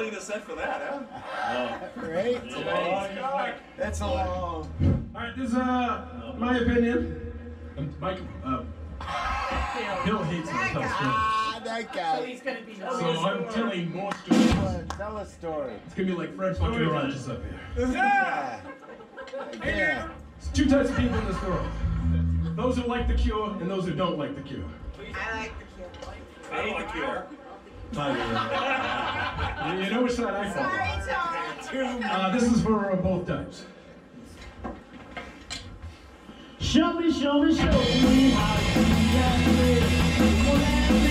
really gonna set for that, huh? Right? That's a long. All right, this is my opinion. Mike, Bill hates when I tell stories. That guy. So he's gonna be So I'm telling more stories. Tell a story. It's gonna be like Fred fucking Rogers up here. Yeah. Yeah. There's two types of people in this world. Those who like the Cure and those who don't like the Cure. I like the Cure. I hate the Cure. You know which side I fall on. This is for both types. Show me how you got me.